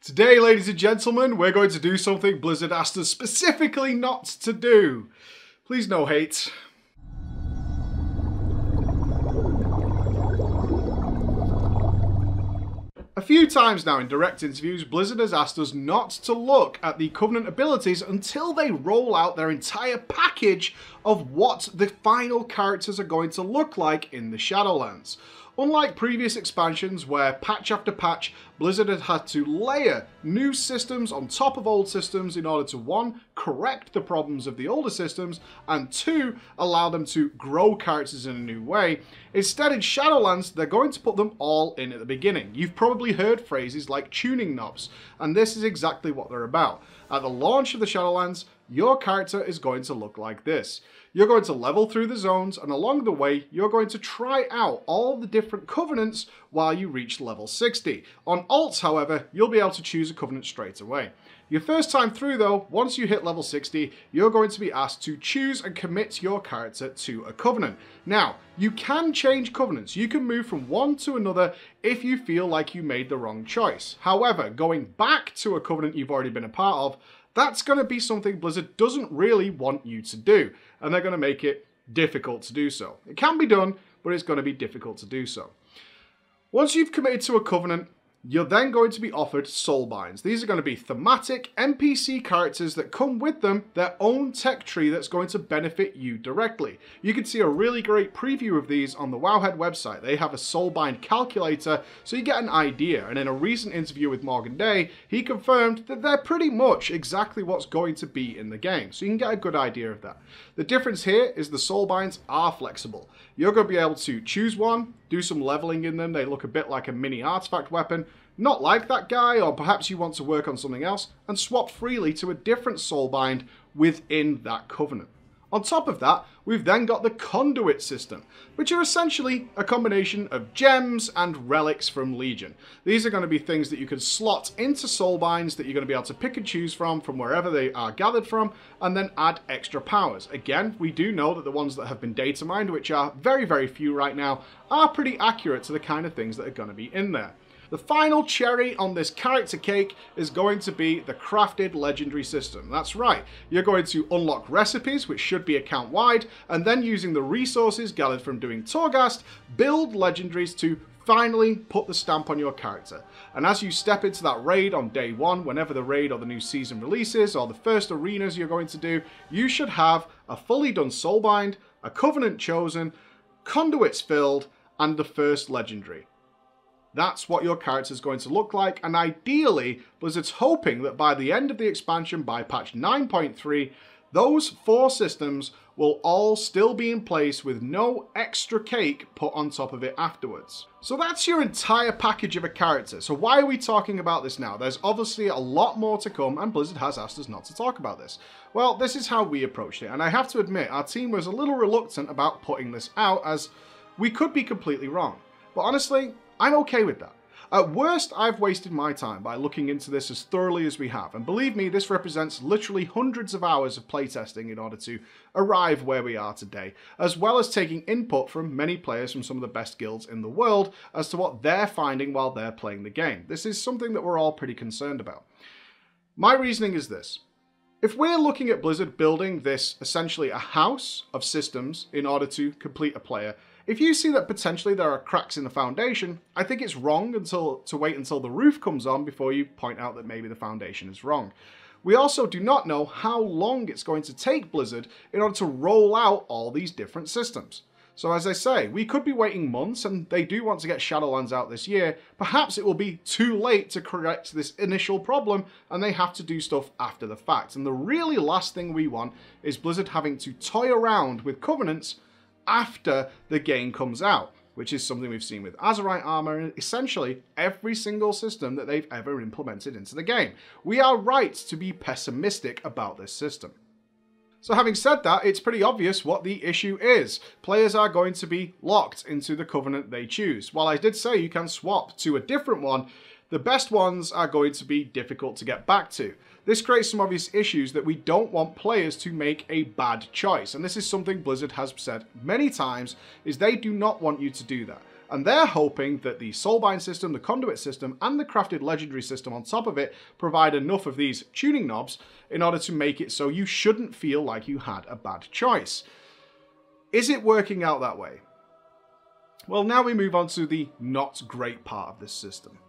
Today, ladies and gentlemen, we're going to do something Blizzard asked us specifically not to do. Please no hate. A few times now in direct interviews, Blizzard has asked us not to look at the Covenant abilities until they roll out their entire package of what the final characters are going to look like in the Shadowlands. Unlike previous expansions where patch after patch, Blizzard had had to layer new systems on top of old systems in order to 1. Correct the problems of the older systems, and 2. Allow them to grow characters in a new way. Instead, in Shadowlands, they're going to put them all in at the beginning. You've probably heard phrases like tuning knobs, and this is exactly what they're about. At the launch of the Shadowlands, your character is going to look like this. You're going to level through the zones, and along the way, you're going to try out all the different covenants while you reach level 60. On alts, however, you'll be able to choose a covenant straight away. Your first time through though, once you hit level 60, you're going to be asked to choose and commit your character to a covenant. Now, you can change covenants. You can move from one to another if you feel like you made the wrong choice. However, going back to a covenant you've already been a part of, that's going to be something Blizzard doesn't really want you to do, and they're going to make it difficult to do so. It can be done, but it's going to be difficult to do so. Once you've committed to a covenant, you're then going to be offered soulbinds. These are going to be thematic NPC characters that come with them their own tech tree that's going to benefit you directly. You can see a really great preview of these on the Wowhead website. They have a soulbind calculator, so you get an idea. And in a recent interview with Morgan Day, he confirmed that they're pretty much exactly what's going to be in the game. So you can get a good idea of that. The difference here is the soulbinds are flexible. You're going to be able to choose one, do some leveling in them. They look a bit like a mini artifact weapon. Not like that guy, or perhaps you want to work on something else, and swap freely to a different soulbind within that covenant. On top of that, we've then got the conduit system, which are essentially a combination of gems and relics from Legion. These are going to be things that you can slot into soulbinds that you're going to be able to pick and choose from wherever they are gathered from, and then add extra powers. Again, we do know that the ones that have been data mined, which are very, very few right now, are pretty accurate to the kind of things that are going to be in there. The final cherry on this character cake is going to be the crafted legendary system. That's right, you're going to unlock recipes, which should be account-wide, and then using the resources gathered from doing Torghast, build legendaries to finally put the stamp on your character. And as you step into that raid on day 1, whenever the raid or the new season releases, or the first arenas you're going to do, you should have a fully done soulbind, a covenant chosen, conduits filled, and the first legendary. That's what your character is going to look like, and ideally, Blizzard's hoping that by the end of the expansion, by patch 9.3, those 4 systems will all still be in place with no extra cake put on top of it afterwards. So that's your entire package of a character. So why are we talking about this now? There's obviously a lot more to come, and Blizzard has asked us not to talk about this. Well, this is how we approached it, and I have to admit, our team was a little reluctant about putting this out, as we could be completely wrong. But honestly, I'm okay with that. At worst, I've wasted my time by looking into this as thoroughly as we have, and believe me, this represents literally hundreds of hours of playtesting in order to arrive where we are today, as well as taking input from many players from some of the best guilds in the world as to what they're finding while they're playing the game. This is something that we're all pretty concerned about. My reasoning is this. If we're looking at Blizzard building this essentially a house of systems in order to complete a player, if you see that potentially there are cracks in the foundation, I think it's wrong to wait until the roof comes on before you point out that maybe the foundation is wrong. We also do not know how long it's going to take Blizzard in order to roll out all these different systems. So as I say, we could be waiting months, and they do want to get Shadowlands out this year. Perhaps it will be too late to correct this initial problem, and they have to do stuff after the fact. And the really last thing we want is Blizzard having to toy around with covenants after the game comes out, which is something we've seen with Azerite armor and essentially every single system that they've ever implemented into the game. We are right to be pessimistic about this system. So having said that, it's pretty obvious what the issue is. Players are going to be locked into the covenant they choose. While I did say you can swap to a different one, the best ones are going to be difficult to get back to. This creates some obvious issues that we don't want players to make a bad choice. And this is something Blizzard has said many times, is they do not want you to do that. and they're hoping that the Soulbind system, the Conduit system, and the Crafted Legendary system on top of it provide enough of these tuning knobs in order to make it so you shouldn't feel like you had a bad choice. Is it working out that way? Well, now we move on to the not great part of this system.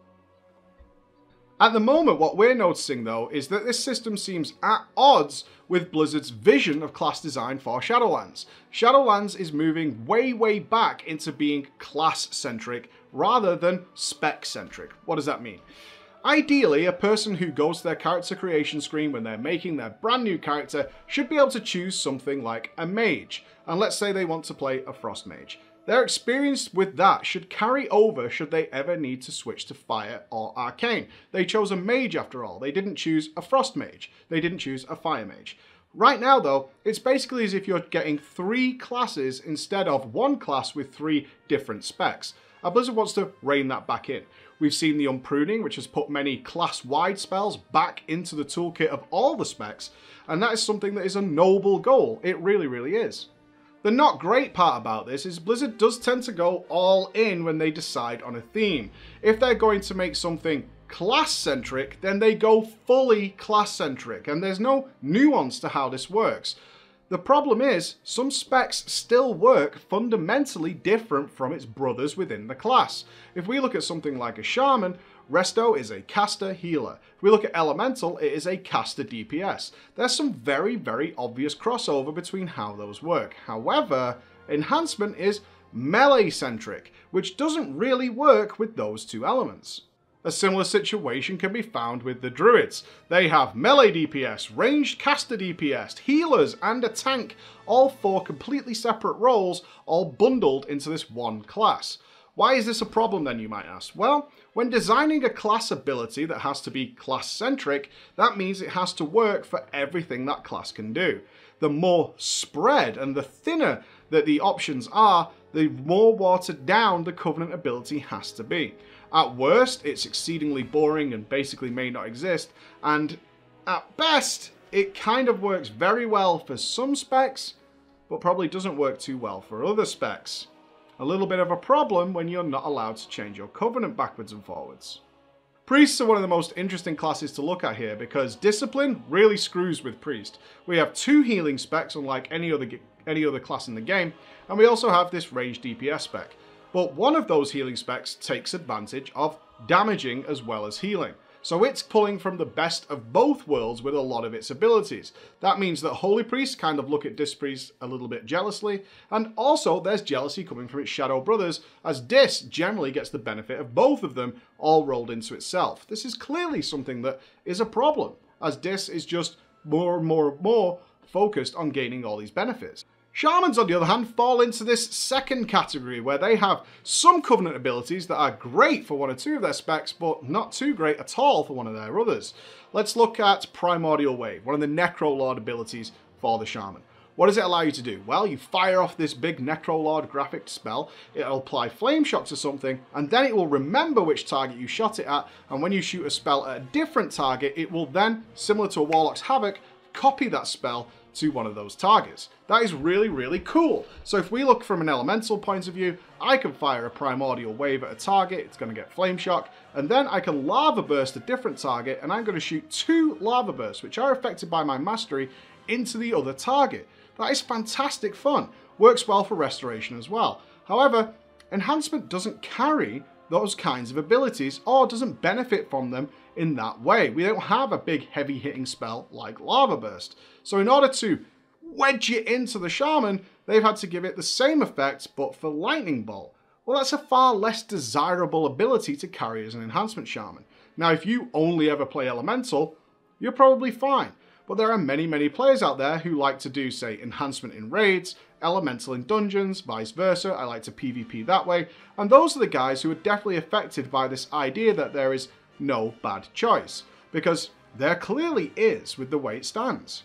At the moment, what we're noticing though is that this system seems at odds with Blizzard's vision of class design for Shadowlands. Shadowlands is moving way back into being class-centric rather than spec-centric. What does that mean? Ideally, a person who goes to their character creation screen when they're making their brand new character should be able to choose something like a mage. And let's say they want to play a frost mage. Their experience with that should carry over should they ever need to switch to fire or arcane. They chose a mage after all. They didn't choose a frost mage. They didn't choose a fire mage. Right now though, it's basically as if you're getting 3 classes instead of 1 class with 3 different specs. Blizzard wants to rein that back in. We've seen the Unpruning, which has put many class-wide spells back into the toolkit of all the specs, and that is something that is a noble goal. It really is. The not great part about this is Blizzard does tend to go all in when they decide on a theme. If they're going to make something class-centric, then they go fully class-centric, and there's no nuance to how this works. The problem is, some specs still work fundamentally different from its brothers within the class. If we look at something like a Shaman, Resto is a caster healer. If we look at Elemental, it is a caster DPS. There's some very obvious crossover between how those work. However, Enhancement is melee-centric, which doesn't really work with those 2 elements. A similar situation can be found with the Druids. They have melee DPS, ranged caster DPS, healers, and a tank, all 4 completely separate roles, all bundled into this one class. Why is this a problem then, you might ask? Well, when designing a class ability that has to be class-centric, that means it has to work for everything that class can do. The more spread and the thinner that the options are, the more watered down the Covenant ability has to be. At worst, it's exceedingly boring and basically may not exist, and at best, it kind of works very well for some specs, but probably doesn't work too well for other specs. A little bit of a problem when you're not allowed to change your Covenant backwards and forwards. Priests are one of the most interesting classes to look at here because Discipline really screws with Priest. We have 2 healing specs unlike any other class in the game, and we also have this ranged DPS spec. But one of those healing specs takes advantage of damaging as well as healing. So it's pulling from the best of both worlds with a lot of its abilities. That means that Holy Priests kind of look at Dis Priest a little bit jealously, and also there's jealousy coming from its Shadow Brothers, as Dis generally gets the benefit of both of them all rolled into itself. This is clearly something that is a problem, as Dis is just more and more focused on gaining all these benefits. Shamans, on the other hand, fall into this second category where they have some Covenant abilities that are great for 1 or 2 of their specs, but not too great at all for one of their others. Let's look at Primordial Wave, one of the Necrolord abilities for the Shaman. What does it allow you to do? Well, you fire off this big Necrolord graphic spell, it'll apply Flame Shock to something, and then it will remember which target you shot it at, and when you shoot a spell at a different target, it will then, similar to a Warlock's Havoc, copy that spell to one of those targets. That is really cool. So if we look from an elemental point of view, I can fire a Primordial Wave at a target, it's going to get Flame Shock, and then I can Lava Burst a different target, and I'm going to shoot 2 Lava Bursts, which are affected by my mastery, into the other target. That is fantastic fun. Works well for restoration as well. However, Enhancement doesn't carry those kinds of abilities or doesn't benefit from them in that way. We don't have a big heavy hitting spell like Lava Burst. So in order to wedge it into the Shaman, they've had to give it the same effect but for Lightning Bolt. Well, that's a far less desirable ability to carry as an Enhancement Shaman. Now, if you only ever play Elemental, you're probably fine. But there are many players out there who like to do, say, Enhancement in raids, Elemental in dungeons, vice versa. I like to PvP that way. And those are the guys who are definitely affected by this idea that there is no bad choice. Because there clearly is with the way it stands.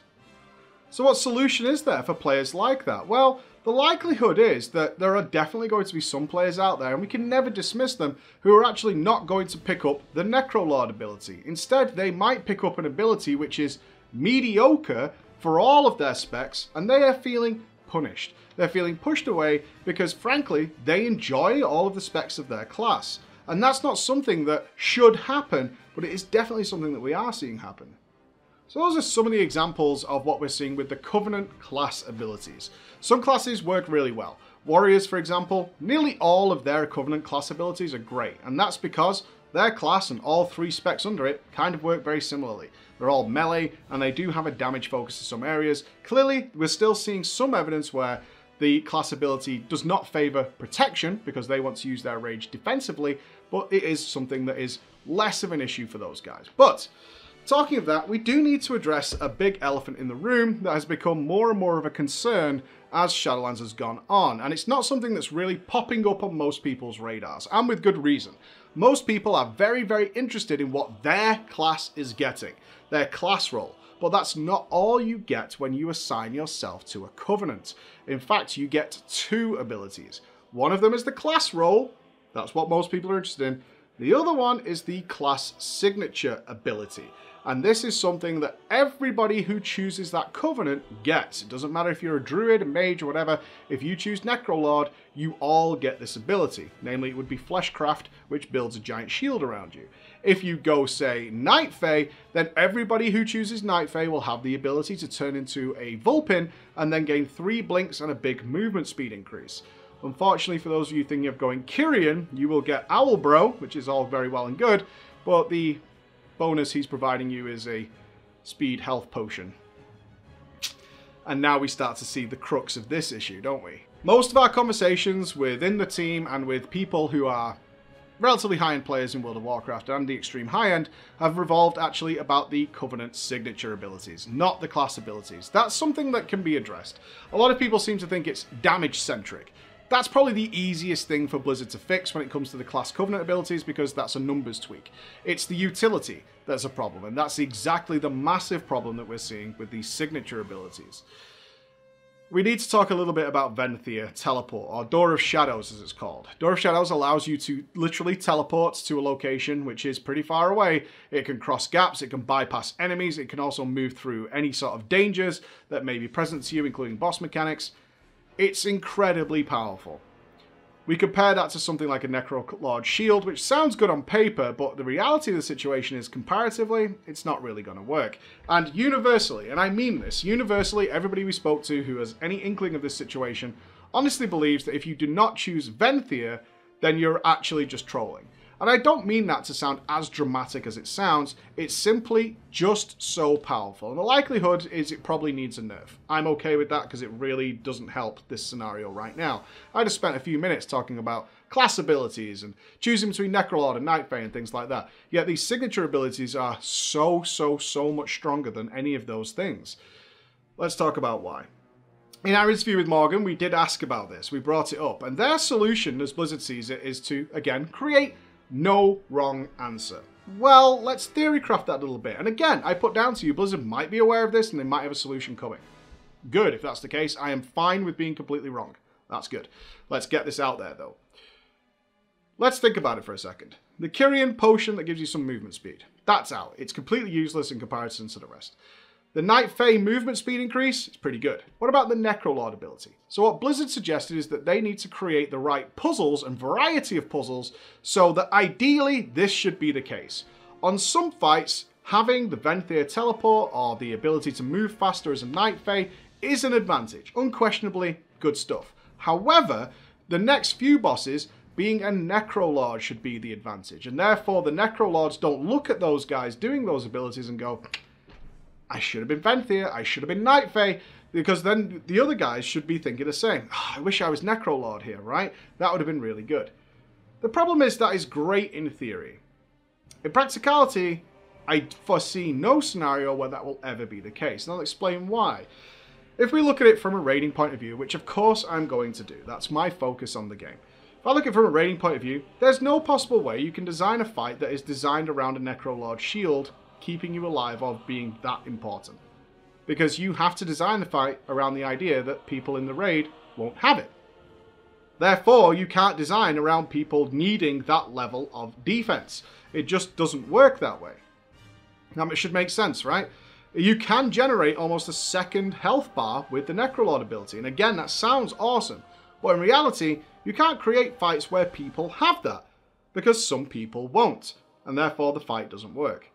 So what solution is there for players like that? Well, the likelihood is that there are definitely going to be some players out there, and we can never dismiss them, who are actually not going to pick up the Necrolord ability. Instead, they might pick up an ability which is mediocre for all of their specs, and they are feeling punished. They're feeling pushed away because, frankly, they enjoy all of the specs of their class. And that's not something that should happen, but it is definitely something that we are seeing happen. So those are some of the examples of what we're seeing with the Covenant class abilities. Some classes work really well. Warriors, for example, nearly all of their Covenant class abilities are great, and that's because their class and all 3 specs under it kind of work very similarly. They're all melee, and they do have a damage focus in some areas. Clearly, we're still seeing some evidence where the class ability does not favor protection because they want to use their rage defensively, but it is something that is less of an issue for those guys. But talking of that, we do need to address a big elephant in the room that has become more and more of a concern as Shadowlands has gone on, and it's not something that's really popping up on most people's radars, and with good reason. Most people are very, very interested in what their class is getting, their class role, but that's not all you get when you assign yourself to a Covenant. In fact, you get 2 abilities. One of them is the class role, that's what most people are interested in. The other one is the class signature ability. And this is something that everybody who chooses that Covenant gets. It doesn't matter if you're a druid, a mage, or whatever. If you choose Necrolord, you all get this ability. Namely, it would be Fleshcraft, which builds a giant shield around you. If you go, say, Night Fae, then everybody who chooses Night Fae will have the ability to turn into a Vulpin and then gain 3 blinks and a big movement speed increase. Unfortunately, for those of you thinking of going Kyrian, you will get Owlbro, which is all very well and good, but the bonus he's providing you is a speed health potion. And now we start to see the crux of this issue, don't we? Most of our conversations within the team and with people who are relatively high-end players in World of Warcraft and the extreme high-end have revolved actually about the Covenant signature abilities, not the class abilities. That's something that can be addressed. A lot of people seem to think it's damage-centric. That's probably the easiest thing for Blizzard to fix when it comes to the class Covenant abilities because that's a numbers tweak. It's the utility that's a problem, and that's exactly the massive problem that we're seeing with these signature abilities. We need to talk a little bit about Venthyr Teleport, or Door of Shadows as it's called. Door of Shadows allows you to literally teleport to a location which is pretty far away. It can cross gaps, it can bypass enemies, it can also move through any sort of dangers that may be present to you, including boss mechanics. It's incredibly powerful. We compare that to something like a Necrolord Shield, which sounds good on paper, but the reality of the situation is, comparatively, it's not really going to work. And universally, and I mean this, universally, everybody we spoke to who has any inkling of this situation honestly believes that if you do not choose Venthyr, then you're actually just trolling. And I don't mean that to sound as dramatic as it sounds, it's simply just so powerful. And the likelihood is it probably needs a nerf. I'm okay with that because it really doesn't help this scenario right now. I just spent a few minutes talking about class abilities and choosing between Necrolord and Night Fae and things like that. Yet these signature abilities are so much stronger than any of those things. Let's talk about why. In our interview with Morgan, we did ask about this. We brought it up. And their solution, as Blizzard sees it, is to, again, create no wrong answer. Well, let's theorycraft that a little bit. And again, I put down to you, Blizzard might be aware of this and they might have a solution coming. Good, if that's the case. I am fine with being completely wrong. That's good. Let's get this out there, though. Let's think about it for a second. The Kyrian potion that gives you some movement speed. That's out. It's completely useless in comparison to the rest. The Night Fae movement speed increase is pretty good. What about the Necrolord ability? So what Blizzard suggested is that they need to create the right puzzles and variety of puzzles so that ideally this should be the case. On some fights, having the Venthyr Teleport or the ability to move faster as a Night Fae is an advantage. Unquestionably good stuff. However, the next few bosses, being a Necrolord should be the advantage. And therefore the Necrolords don't look at those guys doing those abilities and go, I should have been Venthyr, I should have been Night Fae, because then the other guys should be thinking the same. Oh, I wish I was Necrolord here, right? That would have been really good. The problem is that is great in theory. In practicality, I foresee no scenario where that will ever be the case, and I'll explain why. If we look at it from a raiding point of view, which of course I'm going to do, that's my focus on the game. If I look at it from a raiding point of view, there's no possible way you can design a fight that is designed around a Necrolord shield keeping you alive of being that important. Because you have to design the fight around the idea that people in the raid won't have it. Therefore, you can't design around people needing that level of defense. It just doesn't work that way. Now, it should make sense, right? You can generate almost a second health bar with the Necrolord ability. And again, that sounds awesome. But in reality, you can't create fights where people have that, because some people won't, and therefore the fight doesn't work.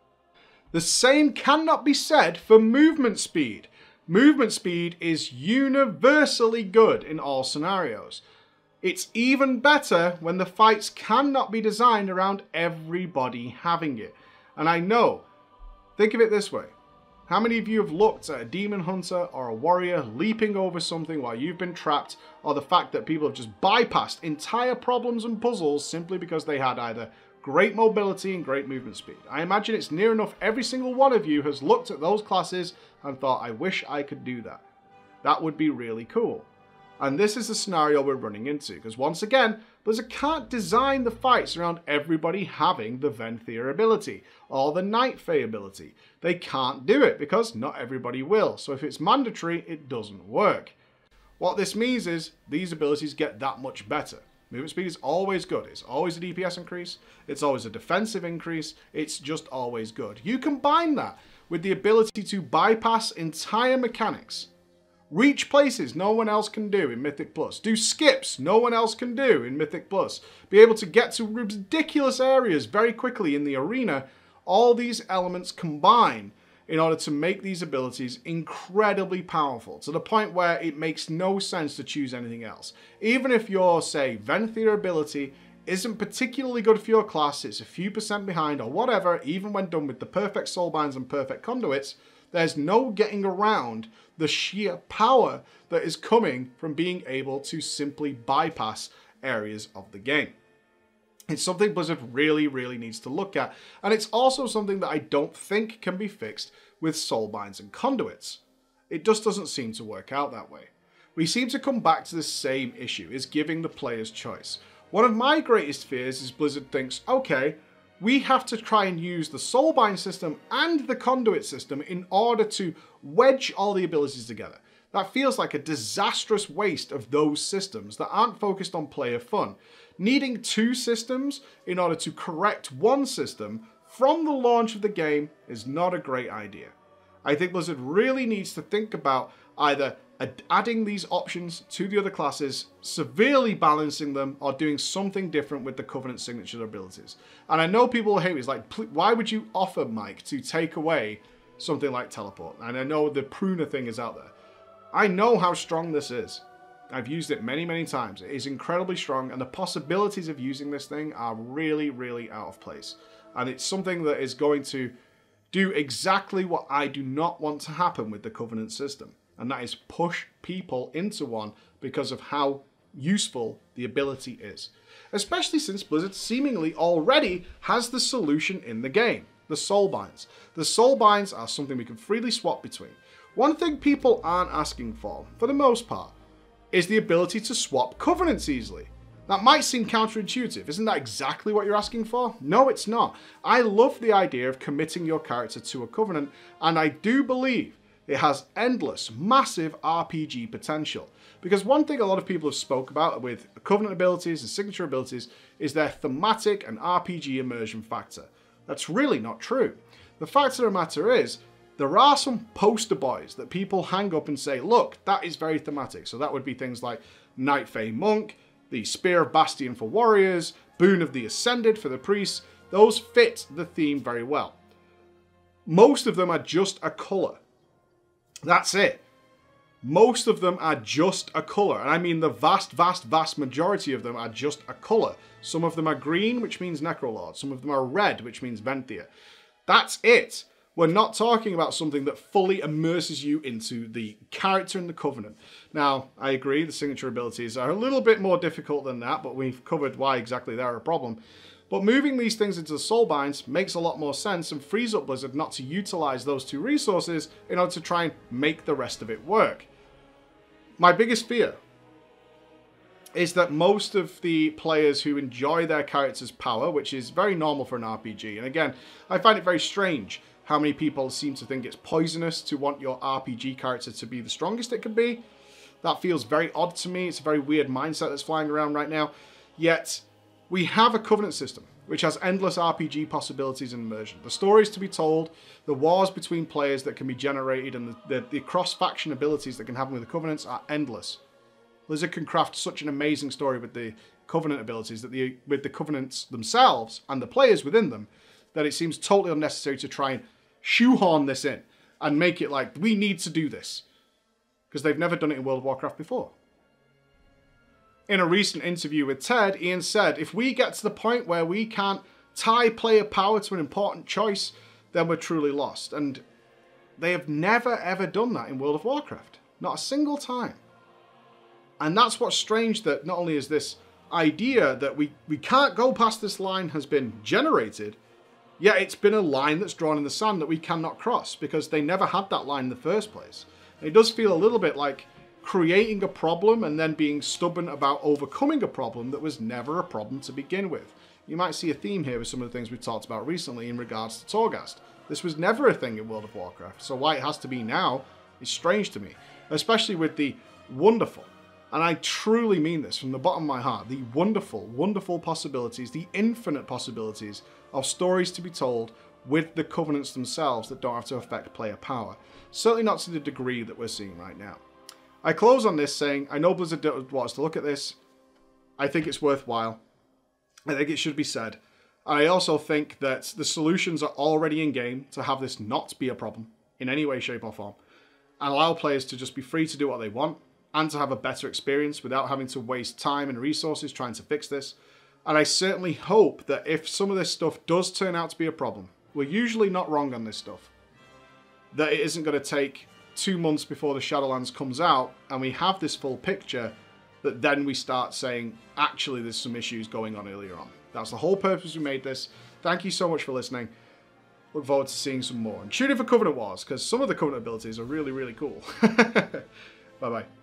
The same cannot be said for movement speed. Movement speed is universally good in all scenarios. It's even better when the fights cannot be designed around everybody having it. And I know, think of it this way. How many of you have looked at a demon hunter or a warrior leaping over something while you've been trapped, or the fact that people have just bypassed entire problems and puzzles simply because they had either great mobility and great movement speed? I imagine it's near enough every single one of you has looked at those classes and thought, I wish I could do that. That would be really cool. And this is the scenario we're running into, because once again, Blizzard can't design the fights around everybody having the Venthyr ability or the Night Fae ability. They can't do it because not everybody will. So if it's mandatory, it doesn't work. What this means is these abilities get that much better. Movement speed is always good. It's always a DPS increase. It's always a defensive increase. It's just always good. You combine that with the ability to bypass entire mechanics. Reach places no one else can do in Mythic Plus. Do skips no one else can do in Mythic Plus. Be able to get to ridiculous areas very quickly in the arena. All these elements combine in order to make these abilities incredibly powerful, to the point where it makes no sense to choose anything else. Even if your, say, Venthyr ability isn't particularly good for your class, it's a few % behind or whatever, even when done with the perfect soulbinds and perfect conduits, there's no getting around the sheer power that is coming from being able to simply bypass areas of the game. It's something Blizzard really, really needs to look at. And it's also something that I don't think can be fixed with soulbinds and conduits. It just doesn't seem to work out that way. We seem to come back to the same issue, is giving the players choice. One of my greatest fears is Blizzard thinks, okay, we have to try and use the soulbind system and the conduit system in order to wedge all the abilities together. That feels like a disastrous waste of those systems that aren't focused on player fun. Needing two systems in order to correct one system from the launch of the game is not a great idea. I think Blizzard really needs to think about either adding these options to the other classes, severely balancing them, or doing something different with the Covenant signature abilities. And I know people will hate me. It's like, why would you offer, Mike, to take away something like teleport? And I know the pruner thing is out there. I know how strong this is. I've used it many, many times. It is incredibly strong, and the possibilities of using this thing are really, really out of place. And it's something that is going to do exactly what I do not want to happen with the Covenant system. And that is push people into one because of how useful the ability is. Especially since Blizzard seemingly already has the solution in the game, the soulbinds. The soulbinds are something we can freely swap between. One thing people aren't asking for the most part, is the ability to swap covenants easily. That might seem counterintuitive. Isn't that exactly what you're asking for? No, it's not. I love the idea of committing your character to a covenant, and I do believe it has endless, massive RPG potential. Because one thing a lot of people have spoke about with covenant abilities and signature abilities is their thematic and RPG immersion factor. That's really not true. The fact of the matter is, there are some poster boys that people hang up and say, look, that is very thematic. So that would be things like Night Fae Monk, the Spear of Bastion for warriors, Boon of the Ascended for the priests. Those fit the theme very well. Most of them are just a colour. That's it. Most of them are just a colour. And I mean the vast, vast, vast majority of them are just a colour. Some of them are green, which means Necrolord. Some of them are red, which means Venthyr. That's it. We're not talking about something that fully immerses you into the character and the Covenant. Now, I agree, the signature abilities are a little bit more difficult than that, but we've covered why exactly they're a problem. But moving these things into the soulbinds makes a lot more sense and frees up Blizzard not to utilize those two resources in order to try and make the rest of it work. My biggest fear is that most of the players who enjoy their character's power, which is very normal for an RPG, and again, I find it very strange how many people seem to think it's poisonous to want your RPG character to be the strongest it can be. That feels very odd to me. It's a very weird mindset that's flying around right now. Yet, we have a Covenant system. which has endless RPG possibilities and immersion. The stories to be told, the wars between players that can be generated, and the cross-faction abilities that can happen with the Covenants are endless. Blizzard can craft such an amazing story with the Covenant abilities, with the Covenants themselves and the players within them, that it seems totally unnecessary to try and shoehorn this in and make it like, we need to do this. Because they've never done it in World of Warcraft before. In a recent interview with TED, Ian said, if we get to the point where we can't tie player power to an important choice, then we're truly lost. And they have never ever done that in World of Warcraft. Not a single time. And that's what's strange, that not only is this idea that we can't go past this line has been generated, yet it's been a line that's drawn in the sand that we cannot cross, because they never had that line in the first place. And it does feel a little bit like creating a problem and then being stubborn about overcoming a problem that was never a problem to begin with. You might see a theme here with some of the things we've talked about recently in regards to Torghast. This was never a thing in World of Warcraft, so why it has to be now is strange to me. Especially with the wonderful, and I truly mean this from the bottom of my heart, the wonderful, wonderful possibilities, the infinite possibilities of stories to be told with the Covenants themselves that don't have to affect player power. Certainly not to the degree that we're seeing right now. I close on this saying, I know Blizzard don't want us to look at this. I think it's worthwhile. I think it should be said. I also think that the solutions are already in game to have this not be a problem in any way, shape or form, and allow players to just be free to do what they want and to have a better experience without having to waste time and resources trying to fix this. And I certainly hope that if some of this stuff does turn out to be a problem, we're usually not wrong on this stuff, that it isn't going to take 2 months before the Shadowlands comes out and we have this full picture, that then we start saying, actually there's some issues going on earlier on. That's the whole purpose we made this. Thank you so much for listening. Look forward to seeing some more. And tune in for Covenant Wars, because some of the Covenant abilities are really, really cool. Bye-bye.